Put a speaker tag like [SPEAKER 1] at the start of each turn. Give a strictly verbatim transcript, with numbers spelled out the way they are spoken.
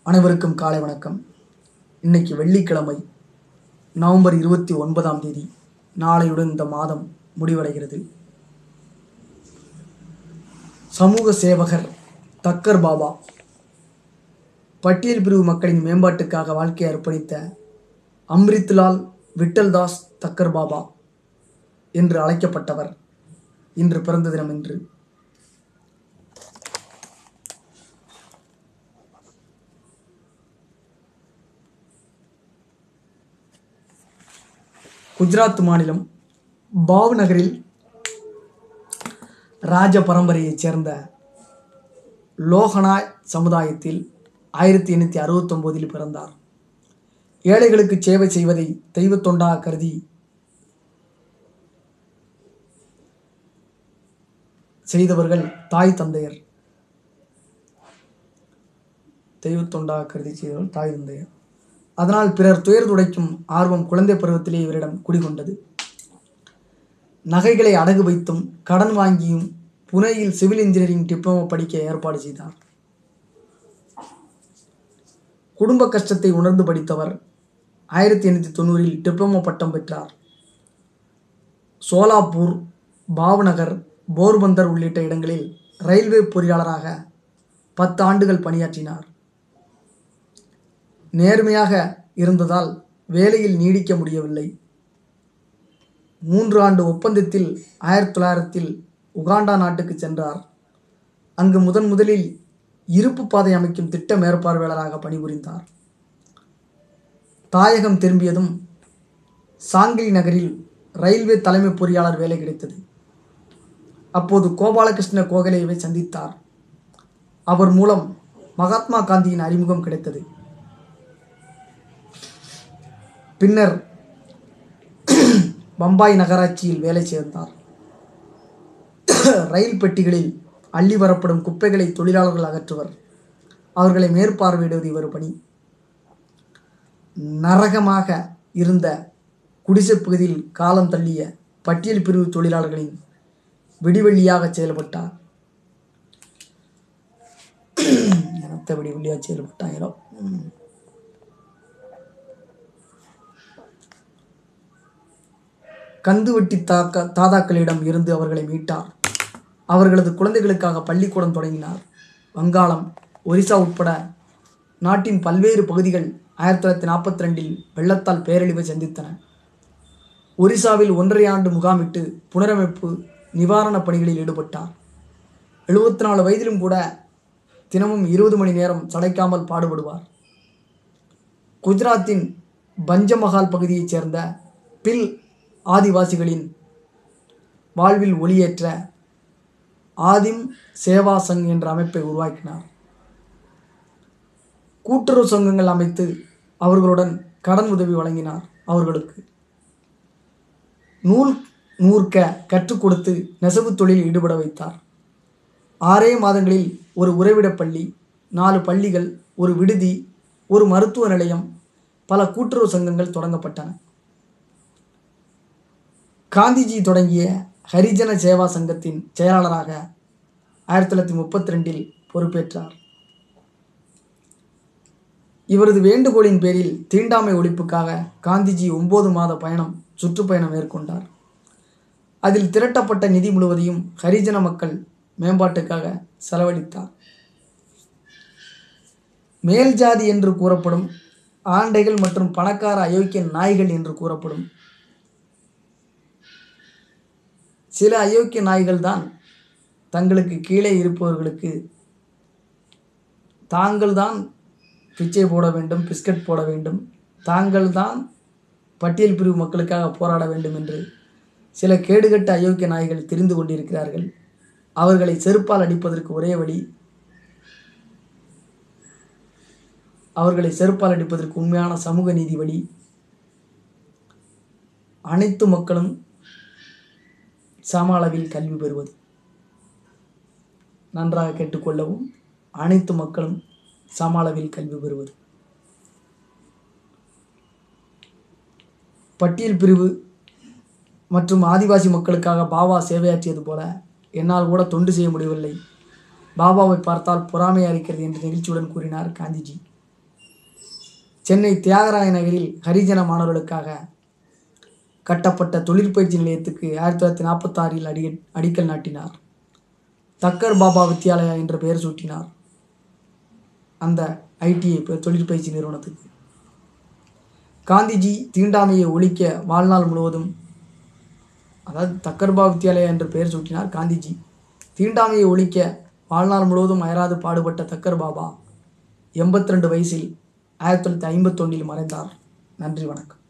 [SPEAKER 1] அனைவருக்கும் காலை வணக்கம். இன்னைக்கு வெள்ளிக்கிழமை, நவம்பர் இருபத்தி ஒன்பதாம் தேதி. நாளையுடன் இந்த மாதம் முடிவடைகிறது. சமூக சேவகர் தக்கர் பாபா பட்டியல் பிரிவு மக்களின் மேம்பாட்டுக்காக வாழ்க்கையை அர்ப்பணித்த அம்ரித்லால் விட்டல்தாஸ் தக்கர் பாபா என்று அழைக்கப்பட்டவர் இன்று பிறந்த தினம். இன்று குஜராத் மாநிலம் பாவ் நகரில் ராஜ பரம்பரையைச் சேர்ந்த லோகனாய் சமுதாயத்தில் ஆயிரத்தி எண்ணூற்றி அறுபத்தி ஒன்பதில் பிறந்தார். ஏழைகளுக்கு சேவை செய்வதை தெய்வ தொண்டாக கருதி செய்தவர்கள் தாய் தந்தையர். தெய்வ தொண்டாக கருதி செய்தவர்கள் தாய் தந்தையர். அதனால் பிறர் துயர் துடைக்கும் ஆர்வம் குழந்தை பருவத்திலே இவரிடம் குடிகொண்டது. நகைகளை அடகு வைத்தும் கடன் வாங்கியும் புனேயில் சிவில் இன்ஜினியரிங் டிப்ளமோ படிக்க ஏற்பாடு செய்தார். குடும்ப கஷ்டத்தை உணர்ந்து படித்தவர் ஆயிரத்தி எண்ணூற்றி தொண்ணூறில் டிப்ளமோ பட்டம் பெற்றார். சோலாப்பூர், பாவ்நகர், போர்பந்தர் உள்ளிட்ட இடங்களில் ரயில்வே பொறியாளராக பத்து ஆண்டுகள் பணியாற்றினார். நேர்மையாக இருந்ததால் வேலையில் நீடிக்க முடியவில்லை. மூன்று ஆண்டு ஒப்பந்தத்தில் ஆயிரத்தி தொள்ளாயிரத்தில் உகாண்டா நாட்டுக்கு சென்றார். அங்கு முதன் முதலில் இருப்பு பாதை அமைக்கும் திட்ட மேற்பார்வையாளராக பணிபுரிந்தார். தாயகம் திரும்பியதும் சாங்கிலி நகரில் ரயில்வே தலைமை பொறியாளர் வேலை கிடைத்தது. அப்போது கோபாலகிருஷ்ண கோகலேவை சந்தித்தார். அவர் மூலம் மகாத்மா காந்தியின் அறிமுகம் கிடைத்தது. பின்னர் பம்பாய் நகராட்சியில் வேலை சேர்ந்தார். ரயில் பெட்டிகளில் அள்ளி வரப்படும் குப்பைகளை தொழிலாளர்கள் அகற்றுவர். அவர்களை மேற்பார்வையிடுவது இவர் பணி. நரகமாக இருந்த குடிசை பகுதியில் காலம் தள்ளிய பட்டியல் பிரிவு தொழிலாளர்களின் விடிவெள்ளியாக செயல்பட்டார். எனத்த விடிவெள்ளியாக செயல்பட்டாங்களோ. கந்துவட்டி தாக்க தாதாக்களிடம் இருந்து அவர்களை மீட்டார். அவர்களது குழந்தைகளுக்காக பள்ளிக்கூடம் தொடங்கினார். வங்காளம், ஒரிசா உட்பட நாட்டின் பல்வேறு பகுதிகள் ஆயிரத்தி தொள்ளாயிரத்தி நாற்பத்தி ரெண்டில் வெள்ளத்தால் பேரழிவை சந்தித்தன. ஒரிசாவில் ஒன்றரை ஆண்டு முகாமிட்டு புனரமைப்பு நிவாரணப் பணிகளில் ஈடுபட்டார். எழுபத்தி நாலு வயதிலும் கூட தினமும் இருபது மணி நேரம் சளைக்காமல் பாடுபடுவார். குஜராத்தின் பஞ்சமஹால் பகுதியைச் சேர்ந்த பில் ஆதிவாசிகளின் வாழ்வில் ஒளியேற்ற ஆதிம் சேவா சங் என்ற அமைப்பை உருவாக்கினார். கூட்டுறவு சங்கங்கள் அமைத்து அவர்களுடன் கடன் உதவி வழங்கினார். அவர்களுக்கு நூல் நூற்க கற்றுக் கொடுத்து நெசவு தொழிலில் ஈடுபட வைத்தார். ஆறே மாதங்களில் ஒரு உறைவிடப் பள்ளி, நாலு பள்ளிகள், ஒரு விடுதி, ஒரு மருத்துவ நிலையம், பல கூட்டுறவு சங்கங்கள் தொடங்கப்பட்டன. காந்திஜி தொடங்கிய ஹரிஜன சேவா சங்கத்தின் செயலாளராக ஆயிரத்தி தொள்ளாயிரத்தி முப்பத்தி ரெண்டில் பொறுப்பேற்றார். இவரது வேண்டுகோளின் பேரில் தீண்டாமை ஒழிப்புக்காக காந்திஜி ஒன்பது மாத பயணம் சுற்றுப்பயணம் மேற்கொண்டார். அதில் திரட்டப்பட்ட நிதி முழுவதையும் ஹரிஜன மக்கள் மேம்பாட்டுக்காக செலவழித்தார். மேல் ஜாதி என்று கூறப்படும் ஆண்டைகள் மற்றும் பணக்கார அயோக்கிய நாய்கள் என்று கூறப்படும் சில அயோக்கிய நாய்கள் தான் தங்களுக்கு கீழே இருப்பவர்களுக்கு தாங்கள் தான் பிச்சை போட வேண்டும், பிஸ்கட் போட வேண்டும், தாங்கள் தான் பட்டியல் பிரிவு மக்களுக்காக போராட வேண்டும் என்று சில கேடுகட்ட அயோக்கிய நாய்கள் தெரிந்து கொண்டிருக்கிறார்கள். அவர்களை செருப்பால் அடிப்பதற்கு ஒரே வழி, அவர்களை செருப்பால் அடிப்பதற்கு உண்மையான சமூக நீதி வழி அனைத்து மக்களும் சம அளவில் கல்வி பெறுவது. நன்றாக கேட்டுக்கொள்ளவும், அனைத்து மக்களும் சம அளவில் கல்வி பெறுவது. பட்டியல் பிரிவு மற்றும் ஆதிவாசி மக்களுக்காக பாபா சேவையாற்றியது போல என்னால் கூட தொண்டு செய்ய முடியவில்லை. பாபாவை பார்த்தால் பொறாமையாக இருக்கிறது என்று நெகிழ்ச்சியுடன் கூறினார் காந்திஜி. சென்னை தியாகராய நகரில் ஹரிஜன மாணவர்களுக்காக கட்டப்பட்ட தொழிற்பயிற்சி நிலையத்துக்கு ஆயிரத்தி தொள்ளாயிரத்தி நாற்பத்தாறில் அடி அடிக்கல் நாட்டினார். தக்கர் பாபா வித்யாலயா என்ற பெயர் சூட்டினார் அந்த ஐடிஐ தொழிற்பயிற்சி நிறுவனத்துக்கு. காந்திஜி தீண்டாமையை ஒழிக்க வாழ்நாள் முழுவதும், அதாவது தக்கர்பா வித்யாலயா என்ற பெயர் சூட்டினார் காந்திஜி. தீண்டாமையை ஒழிக்க வாழ்நாள் முழுவதும் அயராது பாடுபட்ட தக்கர் பாபா எண்பத்தி ரெண்டு வயசில் ஆயிரத்தி தொள்ளாயிரத்தி ஐம்பத்தொன்னில் மறைந்தார். நன்றி, வணக்கம்.